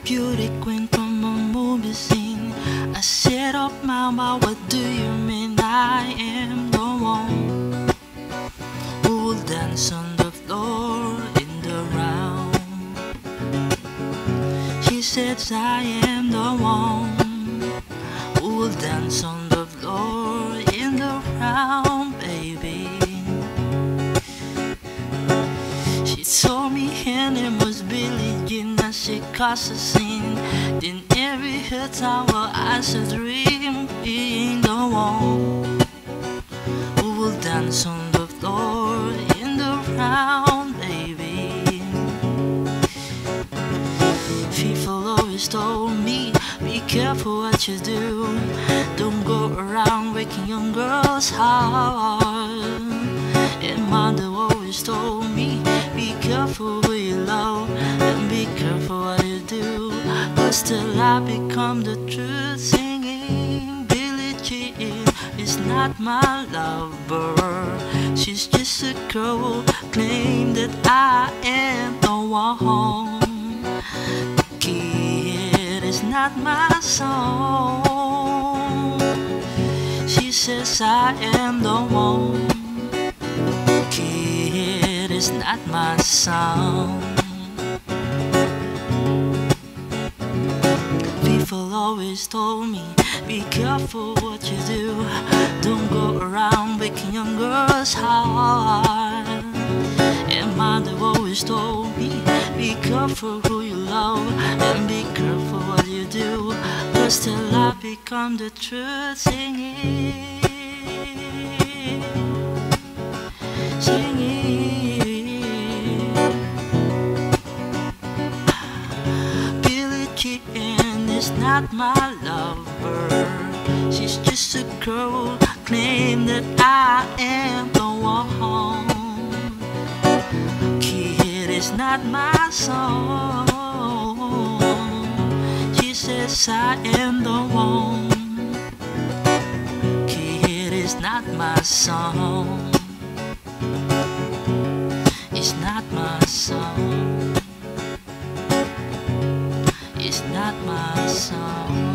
beauty queen from a movie scene. I said up my mouth, what do you mean? I am the one who will dance on the floor in the round. She says I am the one who will dance on the floor in the round, baby. She told me her name was Billie, and she caused a scene. Then every her tower as a dream, being the one who will dance on the floor in the round, baby. People always told me, be careful what you do. Don't go around breaking young girls' heart. And mother always told me, be careful who you love and be careful what you do. But still I become the truth, singing Billie Jean is not my lover. She's just a girl who claimed that I am the one. Kid is not my song. She says I am the one. Kid is not my song. People always told me, be careful what you do. Don't go around breaking young girls' heart. And mother always told me, be careful who you love and be careful what you do. But still I become the truth, singing, singing. Billie Jean is not my lover. She's just a girl who claimed that I am the one. Kid is not my song. She says I am the one. Kid is not my song. It's not my song. It's not my song.